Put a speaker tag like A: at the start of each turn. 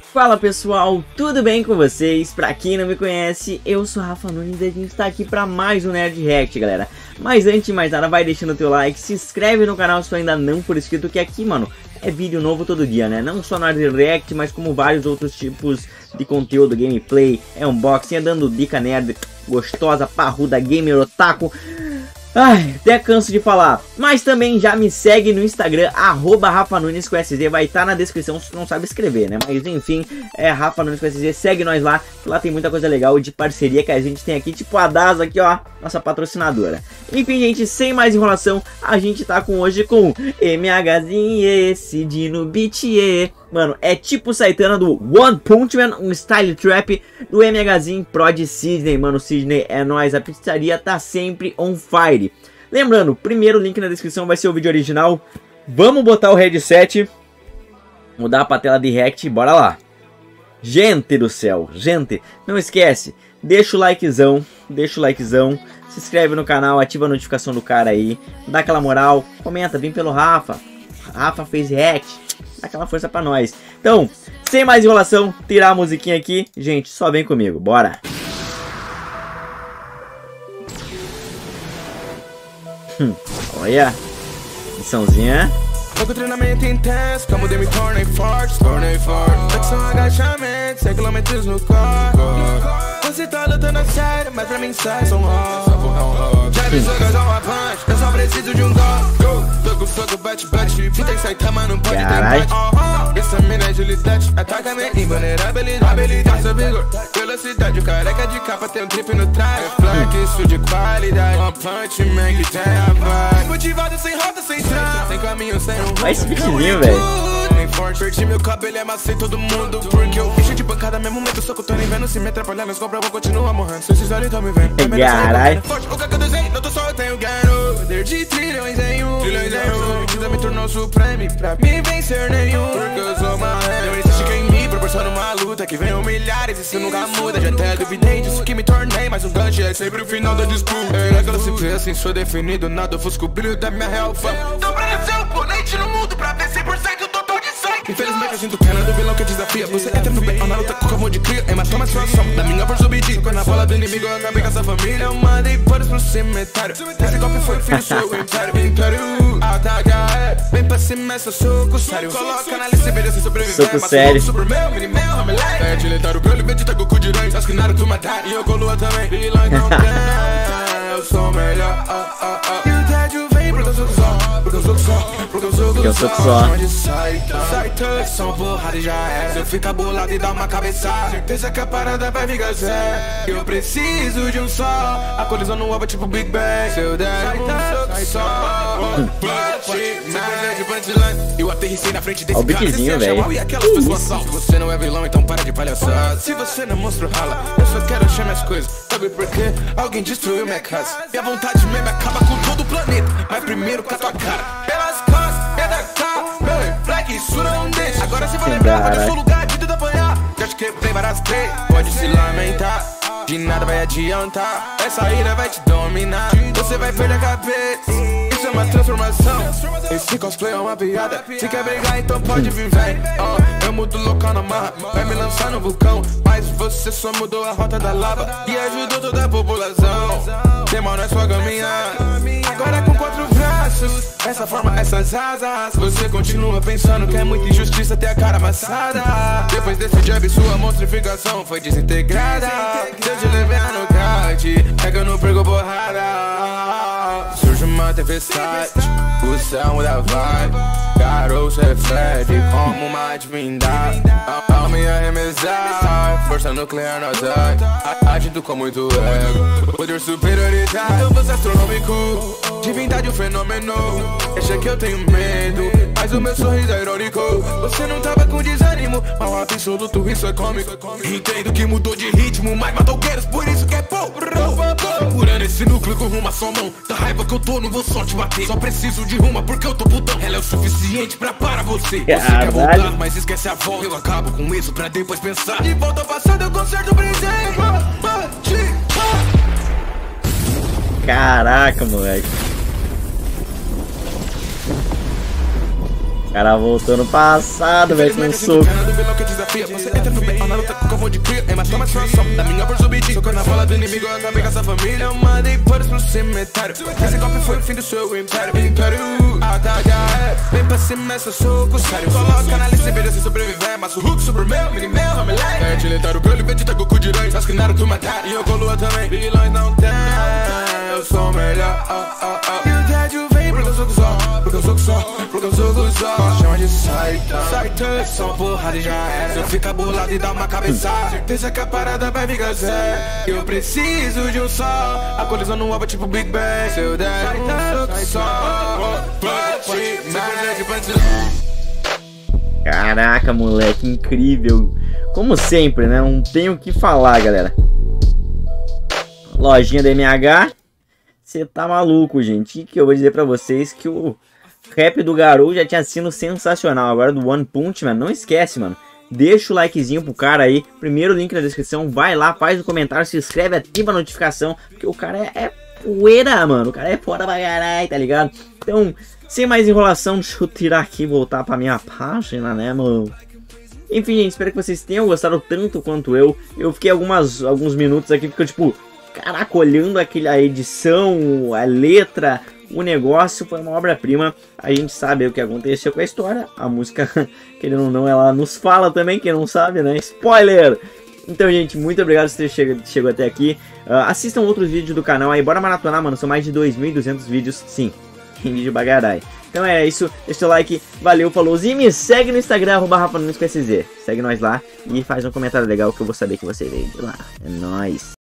A: Fala pessoal, tudo bem com vocês? Pra quem não me conhece, eu sou Rafa Nunes e a gente tá aqui pra mais um Nerd React, galera. Mas antes de mais nada, vai deixando o teu like, se inscreve no canal se tu ainda não for inscrito, que aqui, mano, é vídeo novo todo dia, né? Não só Nerd React, mas como vários outros tipos de conteúdo, gameplay, unboxing, é dando dica nerd, gostosa, parruda, gamer, otaku. Ai, até canso de falar. Mas também já me segue no Instagram, @RafaNunes com SZ. Vai estar na descrição se tu não sabe escrever, né? Mas enfim, é Rafa Nunes com SZ. Segue nós lá, que lá tem muita coisa legal de parceria que a gente tem aqui. Tipo a DAS aqui, ó, nossa patrocinadora. Enfim, gente, sem mais enrolação, a gente tá hoje com MHzinho, Cid no beat. Mano, é tipo Saitana do One Punch Man, um style trap do MHzinho Pro de Sidney. Mano, Sidney é nóis, a pizzaria tá sempre on fire. Lembrando, primeiro link na descrição vai ser o vídeo original. Vamos botar o headset, mudar pra tela de react, bora lá. Gente do céu, gente, não esquece, deixa o likezão, se inscreve no canal, ativa a notificação do cara aí, dá aquela moral, comenta, vem pelo Rafa fez react, dá aquela força pra nós. Então, sem mais enrolação, tirar a musiquinha aqui, gente, só vem comigo, bora. Olha, missãozinha.
B: Pouco treinamento intenso, como me tornei forte. Flexão, agachamento, 100 km no corpo. Você tá lutando a sério, mas pra mim sai são rock. Já me jogas a uma punch, eu só preciso de um gol. Soco, bate, tem Saitama, não pode ter. Essa mina é agilidade, ataca minha invulnerabilidade. Passa vigor, velocidade, o careca de capa tem um trip no trás. Reflexo de qualidade, uma punch man que tem a vibe. Motivado sem rota, sem trás, sem caminho, sem rumo.
A: Olha esse beatzinho, velho.
B: Perdi meu cabelo, amassei todo mundo. Porque eu fiz de bancada, mesmo momento, só que eu tô nem vendo. Se me atrapalhar, meus cobras vão continuar morrendo. Se esses olhos tão me vendo,
A: caralho.
B: o que eu desenho, não tô só, eu tenho ganho. Poder de trilhões em um. Vida me tornou supreme, pra mim vencer nenhum. Porque eu sou uma ré. Não existe quem me proporciona uma luta que venham milhares, isso nunca muda. Já até duvidei disso que me tornei, mas um gancho é sempre o final da disputa. É que ela se vê assim, sou definido, nada ofusca o brilho da minha real fã. Então pra ser oponente no mundo, pra ver 100% total de sangue. Infelizmente eu sinto pena do vilão que desafia. Você entra no bem, na luta com o de cria. Hematoma a situação, da minha força obedi. Quando a bola do inimigo, eu acabei com essa família. Eu mandei poros pro cemitério. Esse golpe foi filho, sou o império. Ataca, vem pra cima, essa soco sério. Coloca na lista, beleza, sobreviver.
A: Soco sério.
B: Super meu, mini meu, ramelé. É utilitário, pro limite, tá Goku de range. Acho que Naruto matar, e eu com Lua também. Vilão não tem, eu sou melhor. E o tédio vem porque eu sou só. Porque eu sou só. Saitama, são porrada e já é. Se eu ficar bolado e dar uma cabeçada, certeza que a parada vai ficar séria. Eu preciso de um sol. A colisão no alvo é tipo Big Bang. Se eu der um só. Eu aterrissei na frente desse cara. E aquelas pessoas são. Se você não é vilão, então para de palhaçada. Se você não mostra rala, eu só quero achar minhas coisas. Sabe por quê? Alguém destruiu minha casa. Minha vontade mesmo acaba com todo o planeta. Mas primeiro com a tua cara. Pelas costas, é da cara. Meu reflexo, isso não deixa. Agora se vai lembrar, pode ser o lugar de tudo apanhar. Já te quebrei várias vezes, pode se lamentar. De nada vai adiantar. Essa ira vai te dominar. Você vai perder a cabeça. Isso é uma transformação. Esse cosplay é uma piada. Se quer brigar, então pode vir, vem. Eu mudo o local na marra. Vai me lançar no vulcão. Mas você só mudou a rota da lava e ajudou toda a população. Tem mal na sua caminhada. Agora com 4 braços, essa forma, essas asas. Você continua pensando que é muita injustiça ter a cara amassada. Depois desse jab, sua monstrificação foi desintegrada. Se eu te levar no card, é que eu não perco borrada. Surge uma tempestade, o céu muda vibe. Garoto reflete como uma divindade. Ao me arremessar, força nuclear no ataque. Agindo com muito ego, poder superioridade. Eu vou ser astronômico, divindade um fenômeno. Acha que eu tenho medo, mas o meu sorriso é irônico. Você não tava com desânimo, mal absoluto, isso é cômico. Entendo que mudou de ritmo, mas matou guerreiros, por isso que é pouco. Procurando esse núcleo com uma só mão. Da raiva que eu tô, não vou só te bater. Só preciso de uma porque eu tô putão. Ela é o suficiente pra parar você. Você quer voltar, mas esquece a volta. Eu acabo com isso pra depois pensar. De volta ao passado eu conserto o presente.
A: Caraca, moleque. cara voltou no passado, velho, com um soco.
B: Você entra no bem, na luta com o de cria. Mas toma só da minha por subir. Socou na bola do inimigo, eu acabei com essa família. Eu mandei poros pro cemitério. Esse golpe foi o fim do seu império. Vem pra cima, essa soco sério. Coloca na lista e veja se sobreviver. Mas o Hulk sobre o meu, mini meu, homem like. É utilitário, pelo invento de Goku de dois. Mas que nada tu matar. E eu com lua também. Vilões não tem, eu sou melhor. E o tédio vem porque eu sou só. Porque eu sou só, porque eu sou só. Chama de Saitama, só porrada e já era. Se eu ficar bolado e dar uma cabeçada, deixa que a parada vai ficar séria. Eu preciso de um sol. A colisão no aba tipo Big Bang. Se eu der um só.
A: Caraca, moleque, incrível. Como sempre, né? Não tenho o que falar, galera. Lojinha da MH. Você tá maluco, gente. E que eu vou dizer pra vocês que o rap do Garou já tinha sido sensacional. Agora do One Punch Man, não esquece, mano. Deixa o likezinho pro cara aí. Primeiro link na descrição. Vai lá, faz o comentário, se inscreve, ativa a notificação. Porque o cara é poeira, mano. O cara é foda pra caralho, tá ligado? Então, sem mais enrolação, deixa eu tirar aqui e voltar pra minha página, né, mano? Enfim, gente, espero que vocês tenham gostado tanto quanto eu. Eu fiquei alguns minutos aqui, porque eu, tipo, caraca, olhando a edição, a letra, o negócio foi uma obra-prima. A gente sabe o que aconteceu com a história. A música, querendo ou não, ela nos fala também, quem não sabe, né? Spoiler! Então, gente, muito obrigado por ter chegado até aqui. Assistam outros vídeos do canal aí, bora maratonar, mano. São mais de 2.200 vídeos, sim, em vídeo bagarai. Então é isso, deixa o like, valeu, falou, e me segue no Instagram, @RafaNunes com SZ. Segue nós lá e faz um comentário legal que eu vou saber que você veio de lá. É nóis.